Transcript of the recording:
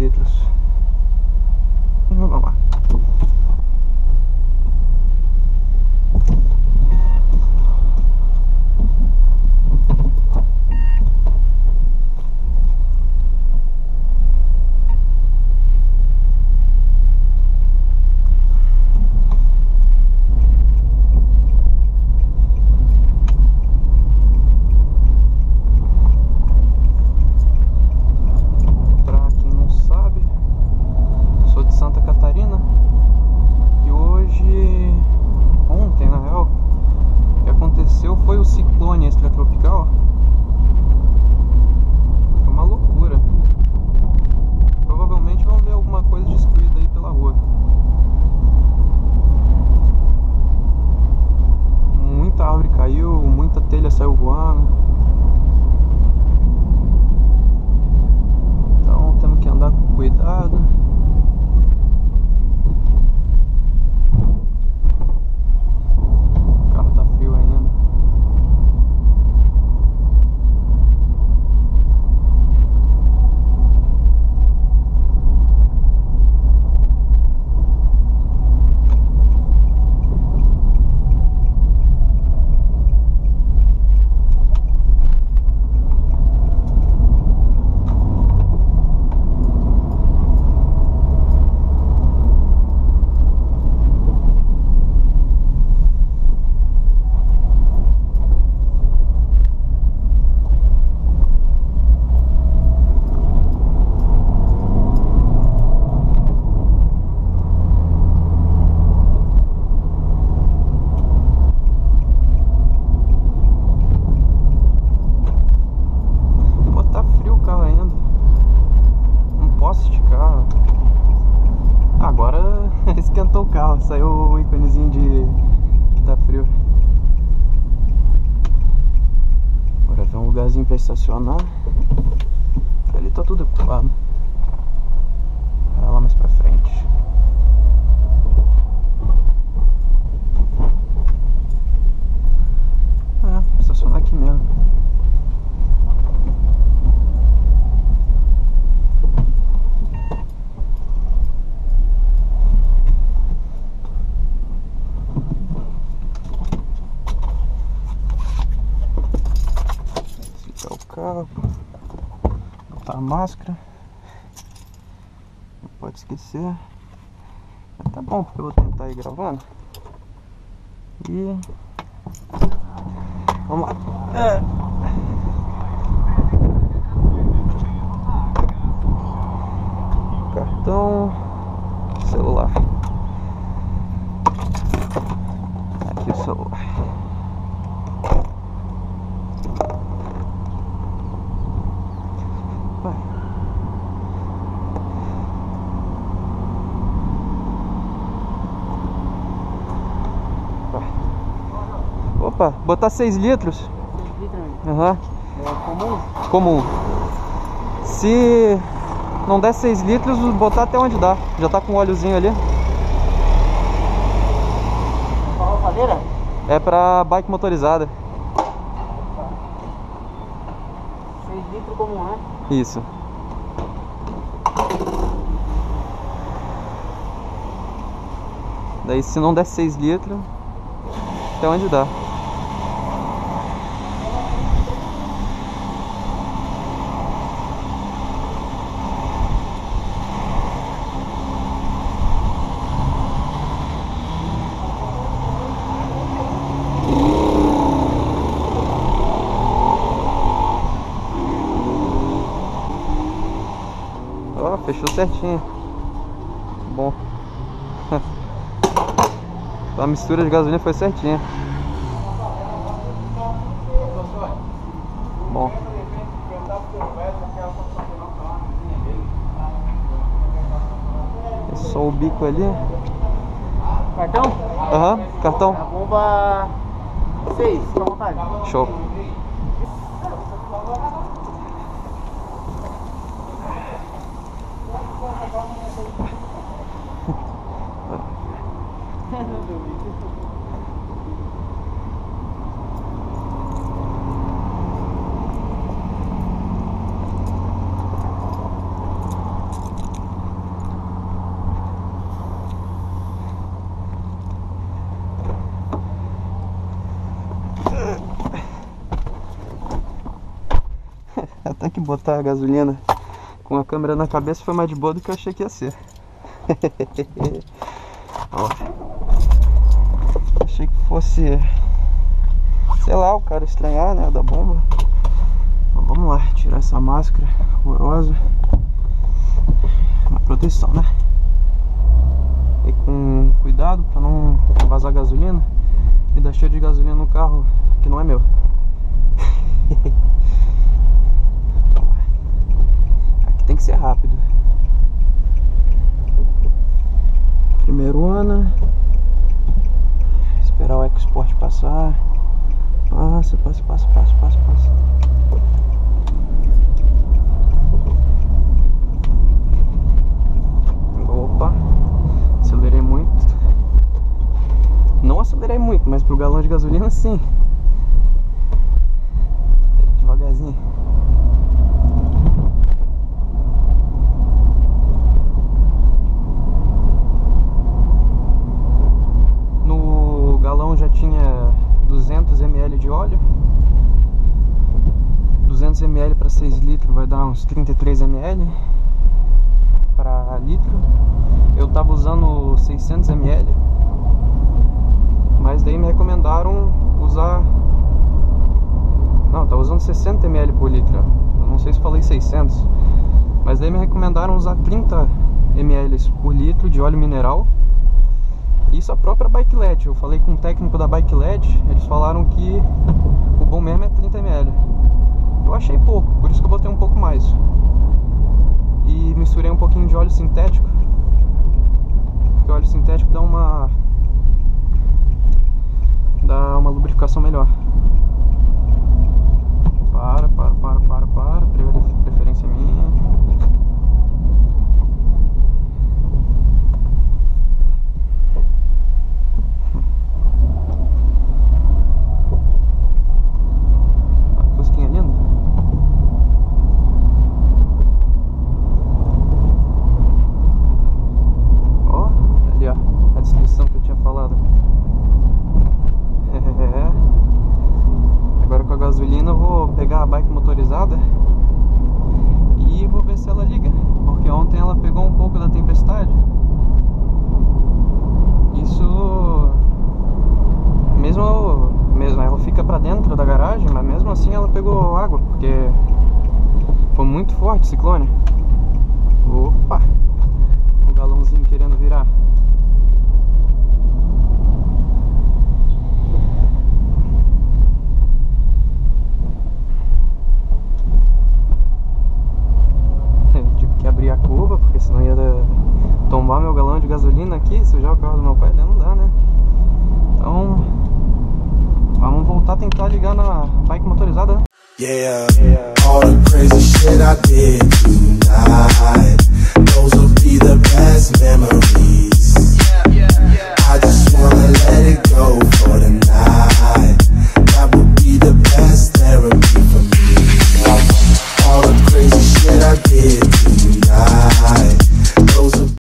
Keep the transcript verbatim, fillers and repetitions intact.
litros. Vamos lá. Foi o ciclone extratropical. Foi uma loucura. Provavelmente vão ver alguma coisa destruída aí pela rua. Muita árvore caiu, muita telha saiu voando. Então temos que andar com cuidado. O carro tá frio ainda. Esquentou o carro, saiu o íconezinho de que tá frio. Agora tem um lugarzinho pra estacionar. Ali tá tudo ocupado. Vai lá mais pra frente. É, vou estacionar aqui mesmo. Carro, botar a máscara, não pode esquecer. Tá bom, porque eu vou tentar ir gravando. E vamos lá. É. Cartão, celular. Aqui o celular. Opa, botar seis litros. seis litros? Aham. Uhum. É comum? Comum. Se não der seis litros, botar até onde dá. Já tá com um óleozinho ali. Pra roçadeira? É pra bike motorizada. seis litros comum, né? Isso. Daí se não der seis litros, até onde dá. Ó, fechou certinho. Bom. A mistura de gasolina foi certinha. Bom. É só o bico ali. Cartão? Aham, uhum, cartão. A bomba seis, fica à vontade. Show. botar a gasolina com a câmera na cabeça foi mais de boa do que eu achei que ia ser. Ó. Achei que fosse, sei lá, o cara estranhar, né, da bomba. Mas vamos lá, tirar essa máscara horrorosa. Uma proteção, né? E com cuidado pra não vazar gasolina e dar cheio de gasolina no carro que não é meu. Aqui tem que ser rápido. Primeirona. Esperar o EcoSport passar. Passa, passa, passa, passa, passa, passa. Opa, acelerei muito. Não acelerei muito, mas pro galão de gasolina sim. Devagarzinho. No galão já tinha duzentos mililitros de óleo. duzentos mililitros para seis litros vai dar uns trinta e três mililitros para litro. Eu tava usando seiscentos mililitros, mas daí me recomendaram usar, não, tava usando sessenta mililitros por litro. Eu não sei se falei seiscentos, mas daí me recomendaram usar trinta mililitros por litro de óleo mineral. Isso a própria Bike L E D. Eu falei com o técnico da Bike L E D, eles falaram que o bom mesmo é trinta mililitros. Eu achei pouco, por isso que eu botei um pouco mais. E misturei um pouquinho de óleo sintético, porque o óleo sintético dá uma dá uma lubrificação melhor. Para, para, para, para, para, preferência minha. A fusquinha linda. Ó, ali ó, a descrição que eu tinha falado. Agora com a gasolina eu vou pegar a bike motorizada e vou ver se ela liga, porque ontem ela pegou um pouco da tempestade. Isso mesmo, mesmo ela fica pra dentro da garagem, mas mesmo assim ela pegou água, porque foi muito forte o ciclone. Opa, o galãozinho querendo virar. Abrir a curva, porque senão ia tombar meu galão de gasolina aqui, sujar o carro do meu pai, daí não dá, né? Então vamos voltar a tentar ligar na bike motorizada, né? Yeah, yeah. All the crazy shit I did tonight.